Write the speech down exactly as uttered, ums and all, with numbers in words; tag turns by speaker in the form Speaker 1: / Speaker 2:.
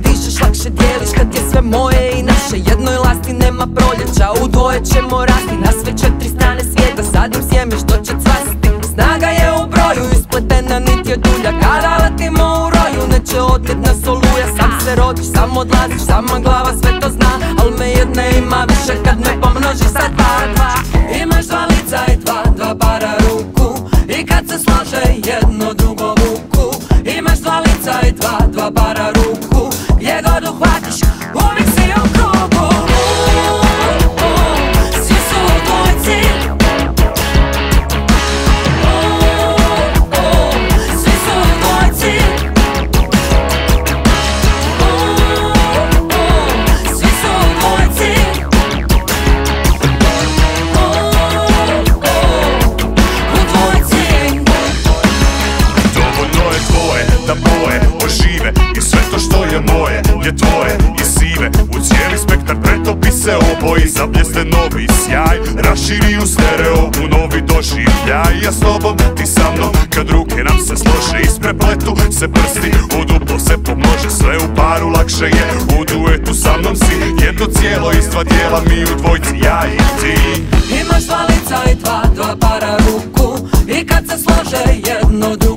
Speaker 1: dižeš, lakše dijeliš kad je sve moje i naše. Jednoj lasti nema proljeća, u dvoje ćemo rasti. Na sve četiri strane svijeta sadim sjeme što će cvasti. Snaga je u broju, ispletena nit je dulja. Kada letimo u roju, neće odnjet nas oluja. Sam se rodiš, sam odlaziš, sama glava sve to zna. Al me jedne ima više kad me pomnoži sa dva, dva. Imaš dva lica i dva, dva para ruku, i kad se slože jedno drugo vuku. Imaš dva lica i dva, dva para ruku, gdje god uhvatiš, uvijek si u krugu. Svi su u dvojci, svi su u dvojci, svi su u dvojci.
Speaker 2: Da boje ožive i sve to što je moje je tvoje i sive. U cijeli spektar pretopi se oboji, zabljesne novi sjaj, raširi u stereo, u novi doživljaj. Ja s tobom, ti sa mnom, kad ruke nam se slože, isprepletu se prsti, u duplo se pomnože. Sve u paru lakše je, u duetu sa mnom si jedno cijelo iz dva dijela, mi u dvojci, ja i ti.
Speaker 1: Imaš dva lica i dva, dva para ruku, i kad se slože jedno drugo